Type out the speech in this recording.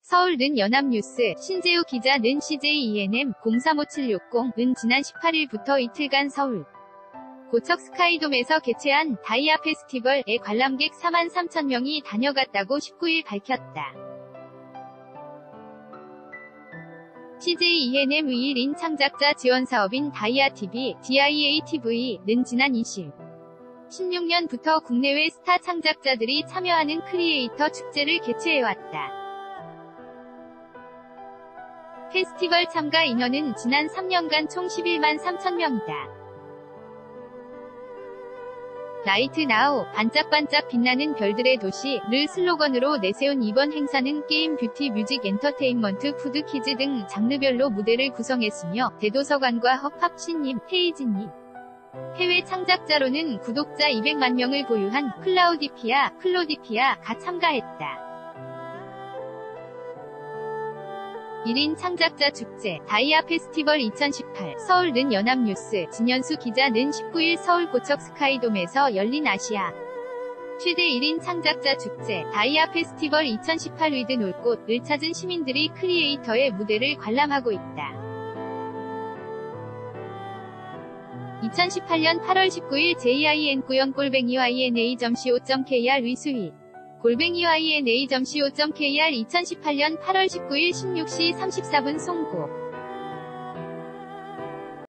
서울 는 연합뉴스, 신재우 기자 는 CJENM035760은 지난 18일부터 이틀간 서울 고척 스카이돔에서 개최한 다이아 페스티벌에 관람객 43,000명이 다녀갔다고 19일 밝혔다. CJENM 의 1인 창작자 지원 사업인 다이아TV, DIATV는 지난 16년부터 국내외 스타 창작자들이 참여하는 크리에이터 축제를 개최해왔다. 페스티벌 참가 인원은 지난 3년간 총 11만 3천명이다. 라이트 나우, 반짝반짝 빛나는 별들의 도시를 슬로건으로 내세운 이번 행사는 게임, 뷰티, 뮤직, 엔터테인먼트, 푸드, 퀴즈 등 장르별로 무대를 구성했으며 대도서관과 허팝신님, 헤이즈님, 해외 창작자로는 구독자 200만 명을 보유한 클로디피아가 참가했다. 1인 창작자 축제, 다이아 페스티벌 2018, 서울 는 연합뉴스, 진현수 기자 는 19일 서울 고척 스카이돔에서 열린 아시아 최대 1인 창작자 축제, 다이아 페스티벌 2018 위드 올꽃을 찾은 시민들이 크리에이터의 무대를 관람하고 있다. 2018년 8월 19일 JIN9연-YNA.co.kr 위수위 YNA.co.kr 2018년 8월 19일 16시 34분 송고